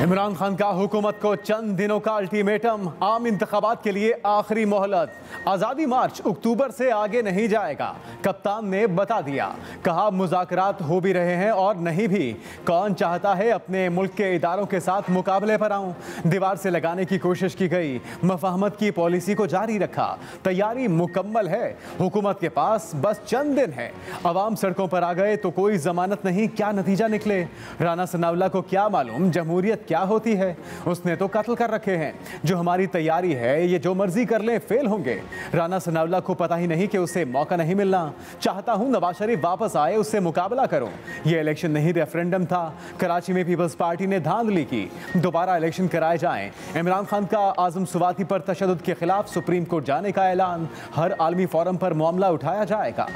इमरान खान का हुकूमत को चंद दिनों का अल्टीमेटम, आम इंतखाबात के लिए आखिरी मोहलत। आज़ादी मार्च अक्टूबर से आगे नहीं जाएगा, कप्तान ने बता दिया। कहा मुज़ाकरात हो भी रहे हैं और नहीं भी। कौन चाहता है अपने मुल्क के इदारों के साथ मुकाबले पर आऊं। दीवार से लगाने की कोशिश की गई, मफाहमत की पॉलिसी को जारी रखा। तैयारी मुकम्मल है, हुकूमत के पास बस चंद दिन है। अवाम सड़कों पर आ गए तो कोई जमानत नहीं, क्या नतीजा निकले। राना सनाउल्लाह को क्या मालूम जमहूरियत क्या होती है। उसने तो कत्ल कर रखे हैं। जो हमारी तैयारी है ये जो मर्जी कर लें फेल होंगे। राना सनाउल्लाह को पता ही नहीं कि उसे मौका नहीं मिलना। चाहता हूं नवाज शरीफ वापस आए, उससे मुकाबला करूं। ये इलेक्शन नहीं रेफरेंडम था। कराची में पीपल्स पार्टी ने धांधली की, दोबारा इलेक्शन कराए जाएं। इमरान खान का आजम सुवाती पर तशद्दुद के खिलाफ सुप्रीम कोर्ट जाने का ऐलान। हर आलमी फोरम पर मामला उठाया जाएगा।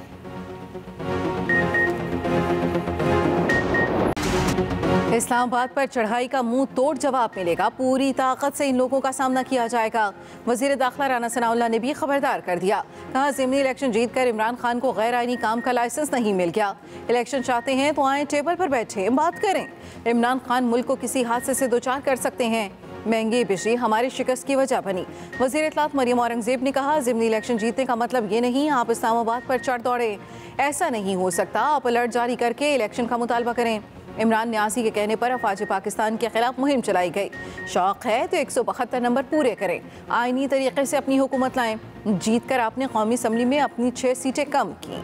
इस्लामाबाद पर चढ़ाई का मुंह तोड़ जवाब मिलेगा। पूरी ताकत से इन लोगों का सामना किया जाएगा। वजीर दाखिला राना सनाउल्लाह ने भी खबरदार कर दिया। कहा ज़िमनी इलेक्शन जीतकर इमरान खान को गैर आईनी काम का लाइसेंस नहीं मिल गया। इलेक्शन चाहते हैं तो आए टेबल पर बैठे बात करें। इमरान खान मुल्क को किसी हादसे से दो चार कर सकते हैं। महंगी बिजली हमारी शिकस्त की वजह बनी। वज़ीर इत्तलात मरियम औरंगज़ेब ने कहा ज़िमनी इलेक्शन जीतने का मतलब ये नहीं आप इस्लामाबाद पर चढ़ दौड़े। ऐसा नहीं हो सकता। आप अलर्ट जारी करके इलेक्शन का मुतालबा करें। इमरान न्यासी के कहने पर अफवाज पाकिस्तान के खिलाफ मुहिम चलाई गई। शौक है तो 172 नंबर पूरे करें, आईनी तरीके से अपनी हुकूमत लाएं। जीत कर आपने कौमी असम्बली में अपनी 6 सीटें कम की।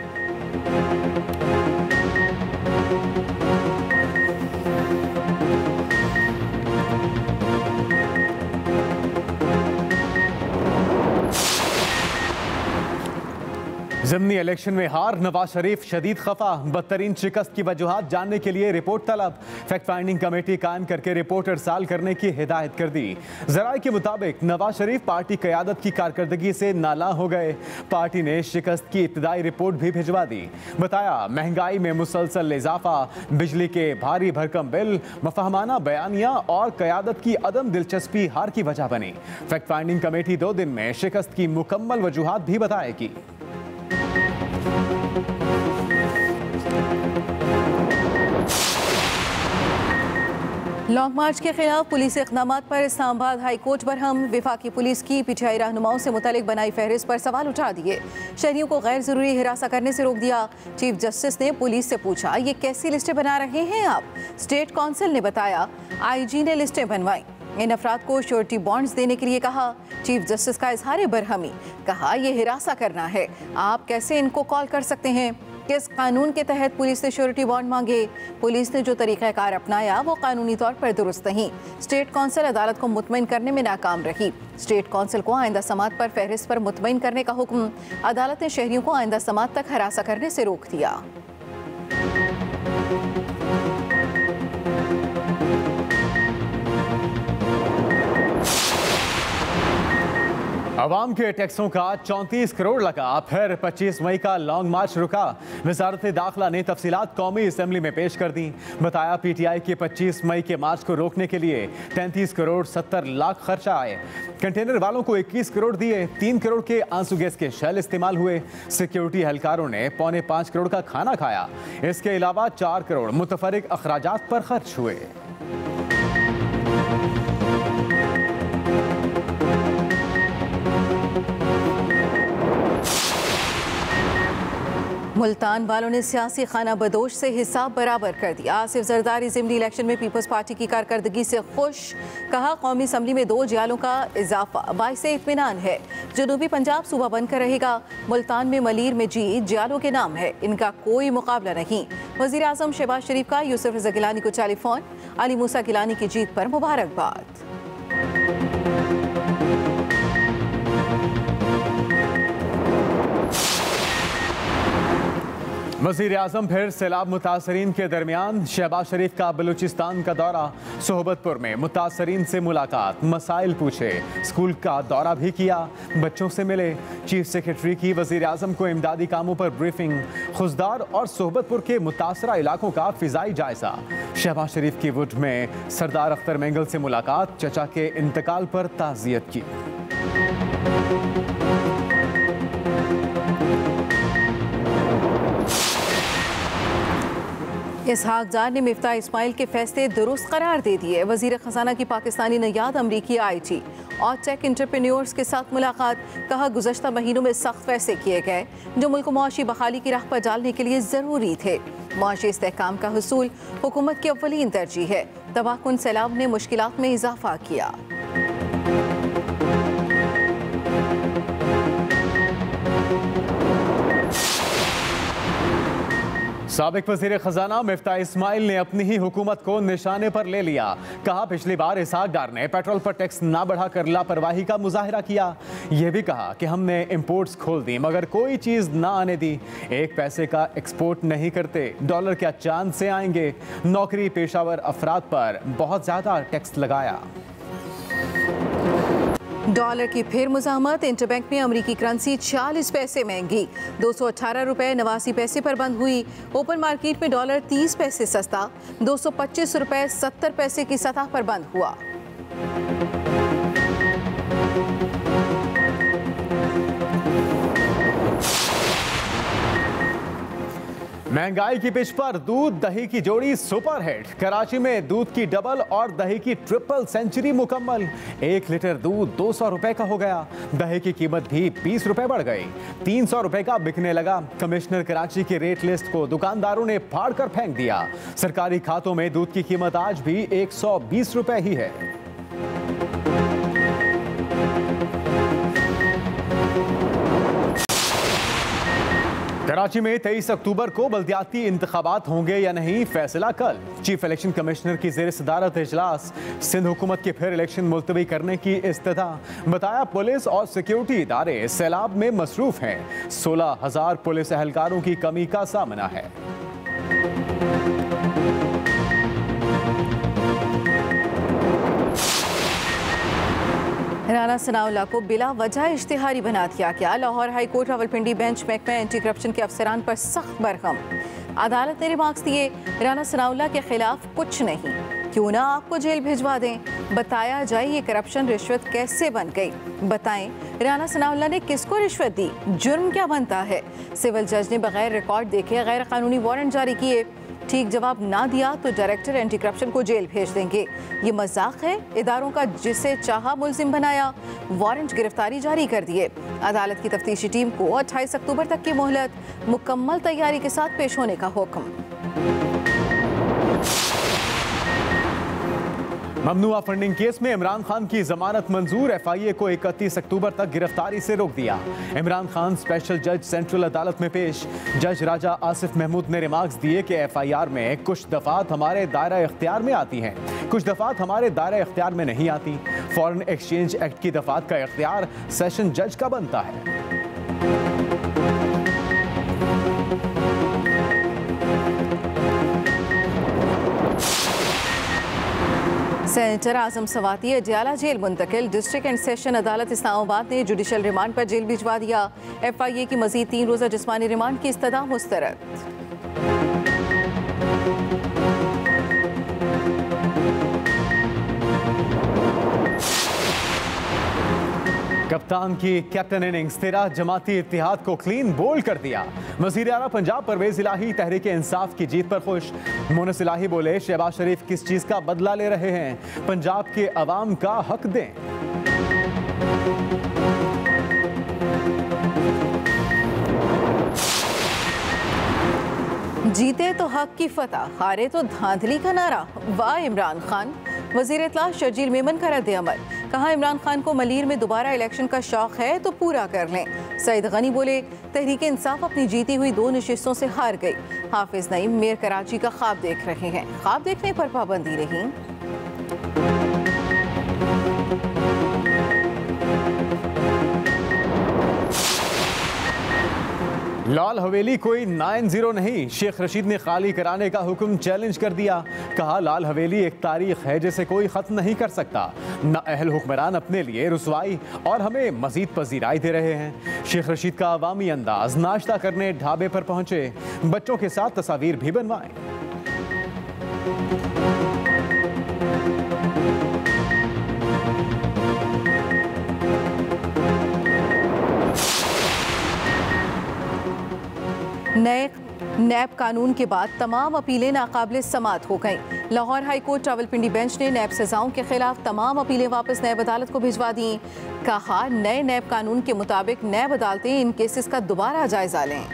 ज़िमनी इलेक्शन में हार, नवाज शरीफ शदीद खफा। बदतरीन शिकस्त की वजूहात जानने के लिए रिपोर्ट तलब। फैक्ट फाइंडिंग कमेटी कायम करके रिपोर्ट अरसाल करने की हिदायत कर दी। ज़राए के मुताबिक नवाज शरीफ पार्टी क़यादत की कारकर्दगी से नाला हो गए। पार्टी ने शिकस्त की इब्तदाई रिपोर्ट भी भिजवा दी। बताया महंगाई में मुसलसल इजाफा, बिजली के भारी भरकम बिल, मफहमाना बयानिया और क़यादत की अदम दिलचस्पी हार की वजह बनी। फैक्ट फाइंडिंग कमेटी 2 दिन में शिकस्त की मुकम्मल वजूहात भी बताएगी। लॉन्ग मार्च के खिलाफ पुलिस इक़दामात पर इस्लामाबाद हाई कोर्ट बरहम। वफाकी पुलिस की पीटीआई रहनुमाओं से मुतल्लिक बनाई फहरिस्त पर सवाल उठा दिए। शहरियों को गैर ज़रूरी हिरासा करने से रोक दिया। चीफ जस्टिस ने पुलिस से पूछा ये कैसी लिस्टें बना रहे हैं आप। स्टेट काउंसिल ने बताया IG ने लिस्टें बनवाई। इन अफराद को श्योरिटी बॉन्ड्स देने के लिए कहा। चीफ जस्टिस का इजहार बरहमी। कहा यह हिरासा करना है, आप कैसे इनको कॉल कर सकते हैं। किस कानून के तहत पुलिस ने श्योरिटी बॉन्ड मांगे। पुलिस ने जो तरीक़ाकार अपनाया वो कानूनी तौर पर दुरुस्त नहीं। स्टेट काउंसिल अदालत को मुतमईन करने में नाकाम रही। स्टेट काउंसिल को आइंदा समात पर फहरिस्त पर मुतमईन करने का हुक्म। अदालत ने शहरियों को आइंदा समात तक हिरासा करने से रोक दिया। अवाम के टैक्सों का 34 करोड़ लगा। फिर 25 मई का लॉन्ग मार्च रुका। वज़ारत दाखिला ने तफसीलात कौमी असम्बली में पेश कर दी। बताया PTI के 25 मई के मार्च को रोकने के लिए 33 करोड़ 70 लाख खर्चा आए। कंटेनर वालों को 21 करोड़ दिए। 3 करोड़ के आंसू गैस के शेल इस्तेमाल हुए। सिक्योरिटी एहलकारों ने 4.25 करोड़ का खाना खाया। इसके अलावा 4 करोड़ मुतफरिक अखराजात पर खर्च हुए। मुल्तान वालों ने सियासी खाना बदोश से हिसाब बराबर कर दिया। आसिफ जरदारी ज़िमनी इलेक्शन में पीपल्स पार्टी की कारकर्दगी से खुश। कहा कौमी असम्बली में 2 जियालों का इजाफा बाइसे इत्मीनान है। जनूबी पंजाब सूबा बनकर रहेगा। मुल्तान में मलीर में जीत जियालों के नाम है, इनका कोई मुकाबला नहीं। वज़ीर आज़म शहबाज शरीफ का यूसुफ रज़ा गिलानी को टेलीफोन। अली मूसा गिलानी की जीत पर मुबारकबाद। वज़ीर आज़म फिर सैलाब मुतासरीन के दरमियान। शहबाज शरीफ का बलूचिस्तान का दौरा। सोहबतपुर में मुतासरीन से मुलाकात, मसाइल पूछे। स्कूल का दौरा भी किया, बच्चों से मिले। चीफ सेक्रेटरी की वज़ीर आज़म को इमदादी कामों पर ब्रीफिंग। खुजदार और सोहबतपुर के मुतासरा इलाकों का फ़िज़ाई जायजा। शहबाज शरीफ की वुड में सरदार अख्तर मेंगल से मुलाकात, चचा के इंतकाल पर ताज़ियत की। इसहाक जार ने मिफ्ता इस्माइल के फैसले दुरुस्त करार दे दिए। वजीर खजाना की पाकिस्तानी नयाद अमरीकी IT और टेक एंटरप्रेन्योर्स के साथ मुलाकात। कहा गुज़श्ता महीनों में सख्त फैसले किए गए जो मुल्क को मुआशी बहाली की राह पर डालने के लिए ज़रूरी थे। मुआशी इस्तेहकाम का हुसूल हुकूमत की अव्वलीन तरजीह है। तबाहकुन सैलाब ने मुश्किलात में इजाफा किया। साबिक वज़ीर खजाना मिफ्ता इस्माइल ने अपनी ही हुकूमत को निशाने पर ले लिया। कहा पिछली बार इसहाक डार ने पेट्रोल पर टैक्स ना बढ़ाकर लापरवाही का मुजाहिरा किया। यह भी कहा कि हमने इंपोर्ट्स खोल दी मगर कोई चीज़ ना आने दी। एक पैसे का एक्सपोर्ट नहीं करते, डॉलर क्या चांद से आएंगे। नौकरी पेशावर अफराद पर बहुत ज़्यादा टैक्स लगाया। डॉलर की फिर मुज़ाहमत। इंटरबैंक में अमरीकी करेंसी 40 पैसे महंगी, 218 रुपए 89 पैसे पर बंद हुई। ओपन मार्केट में डॉलर 30 पैसे सस्ता, 225 रुपए 70 पैसे की सतह पर बंद हुआ। महंगाई की पिच पर दूध दही की जोड़ी सुपर हिट। कराची में दूध की डबल और दही की ट्रिपल सेंचुरी मुकम्मल। 1 लीटर दूध 200 रुपए का हो गया। दही की कीमत भी 20 रुपए बढ़ गई, 300 रुपए का बिकने लगा। कमिश्नर कराची की रेट लिस्ट को दुकानदारों ने फाड़ कर फेंक दिया। सरकारी खातों में दूध की कीमत आज भी 120 रुपए ही है। कराची में 23 अक्टूबर को बल्दियाती इंतखाबात होंगे या नहीं, फैसला कल। चीफ इलेक्शन कमिश्नर की ज़ेर सदारत इजलास। सिंध हुकूमत के फिर इलेक्शन मुलतवी करने की इस्तदा। बताया पुलिस और सिक्योरिटी इदारे सैलाब में मसरूफ हैं। 16,000 पुलिस एहलकारों की कमी का सामना है। राना सनाउल्लाह को बिला वजह इश्तिहारी बना दिया गया। Lahore high court Rawalpindi bench महकमा एंटी करप्शन के अफसरान पर सख्त बरहम। अदालत ने रिमार्क्स दिए, राना सनाउल्लाह के खिलाफ कुछ नहीं, क्यों ना आपको जेल भिजवा दें। बताया जाए ये करप्शन रिश्वत कैसे बन गई। बताएं राना सनाउल्लाह ने किसको रिश्वत दी, जुर्म क्या बनता है। सिविल जज ने बगैर रिकॉर्ड देखे गैर कानूनी वारंट जारी किए। ठीक जवाब ना दिया तो डायरेक्टर एंटी करप्शन को जेल भेज देंगे। ये मजाक है। इदारों का जिसे चाहा मुल्जिम बनाया, वारंट गिरफ्तारी जारी कर दिए। अदालत की तफ्तीशी टीम को 28 अक्टूबर तक की मोहलत, मुकम्मल तैयारी के साथ पेश होने का हुक्म। ममनुआ फंडिंग केस में इमरान खान की जमानत मंजूर। FIA को 31 अक्टूबर तक गिरफ्तारी से रोक दिया। इमरान खान स्पेशल जज सेंट्रल अदालत में पेश। जज राजा आसिफ महमूद ने रिमार्क्स दिए कि FIR में कुछ दफात हमारे दायरा इख्तियार में आती हैं, कुछ दफात हमारे दायरा इख्तियार में नहीं आती। फॉरेन एक्सचेंज एक्ट की दफात का इख्तियार सेशन जज का बनता है। सेनेटर आजम सवाती अडियाला जेल मुंतकिल। डिस्ट्रिक्ट एंड सेशन अदालत इस्लामाबाद ने जुडिशल रिमांड पर जेल भिजवा दिया। FIA की मजीद 3 रोज़ा जिस्मानी रिमांड की इस्तदा मुस्तरद। कप्तान की कैप्टन इनिंग्स 13 जमाती इत्तेहाद को क्लीन बोल्ड कर दिया। वज़ीर आला पंजाब परवेज इलाही तहरीक इंसाफ की जीत पर खुश। मोनस इलाही बोले, शहबाज शरीफ किस चीज का बदला ले रहे हैं, पंजाब के अवाम का हक दें। जीते तो हक की फतह, हारे तो धांधली का नारा। वाह इमरान खान। वज़ीर इत्तला शर्जील मेमन का रद्द अमल। कहा इमरान खान को मलीर में दोबारा इलेक्शन का शौक है तो पूरा कर लें। सईद गनी बोले, तहरीक इंसाफ अपनी जीती हुई 2 नशिस्तों से हार गई। हाफिज नईम मेयर कराची का ख्वाब देख रहे हैं, ख्वाब देखने पर पाबंदी नहीं। लाल हवेली कोई 9-0 नहीं, शेख रशीद ने खाली कराने का हुक्म चैलेंज कर दिया। कहा लाल हवेली एक तारीख है जिसे कोई खत्म नहीं कर सकता। नाअहल हुक्मरान अपने लिए रुसवाई और हमें मजीद पजीराई दे रहे हैं। शेख रशीद का अवामी अंदाज, नाश्ता करने ढाबे पर पहुंचे, बच्चों के साथ तस्वीर भी बनवाएं। नए नैब कानून के बाद तमाम अपीलें नाकाबिले समाअत हो गईं। Lahore high court Rawalpindi bench ने नैब सजाओं के खिलाफ तमाम अपीलें वापस नैब अदालत को भिजवा दी। कहा, नए नैब कानून के मुताबिक नैब अदालतें इन केसेस का दोबारा जायजा लें।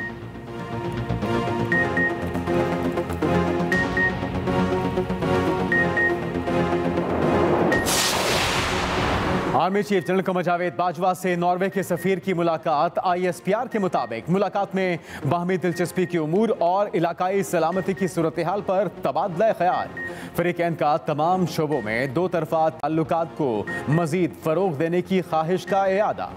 Army chief general Qamar Javed Bajwa से नॉर्वे के सफीर की मुलाकात। ISPR के मुताबिक मुलाकात में बाहमी दिलचस्पी के उमूर और इलाकाई सलामती की सूरत हाल पर तबादला ख्याल। फरीकैन का तमाम शोबों में दो तरफा ताल्लुकात को मजीद फरोग देने की ख्वाहिश का इरादा।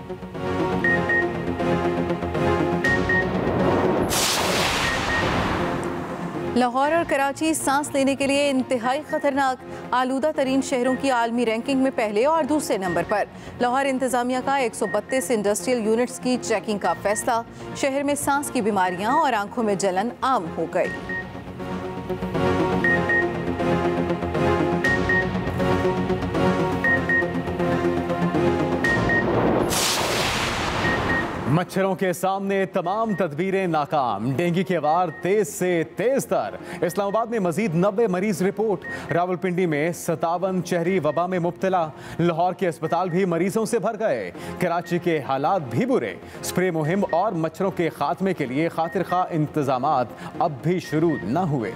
लाहौर और कराची सांस लेने के लिए इंतहाई खतरनाक आलूदा तरीन शहरों की आलमी रैंकिंग में पहले और दूसरे नंबर पर। लाहौर इंतजामिया का 132 इंडस्ट्रियल यूनिट्स की चेकिंग का फैसला। शहर में सांस की बीमारियां और आंखों में जलन आम हो गई। मच्छरों के सामने तमाम तदबीरें नाकाम। डेंगू के वार तेज से तेज तर। इस्लामाबाद में मजीद 90 मरीज रिपोर्ट। रावलपिंडी में 57 शहरी वबा में मुब्तला। लाहौर के अस्पताल भी मरीजों से भर गए। कराची के हालात भी बुरे। स्प्रे मुहिम और मच्छरों के खात्मे के लिए खातिर खा इंतजामात अब भी शुरू न हुए।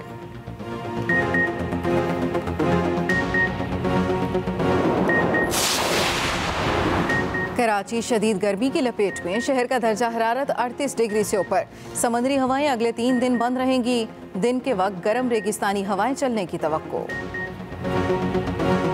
कराची शदीद गर्मी की लपेट में। शहर का दर्जा हरारत 38 डिग्री से ऊपर। समुद्री हवाएं अगले 3 दिन बंद रहेंगी। दिन के वक्त गर्म रेगिस्तानी हवाएं चलने की तवक्को।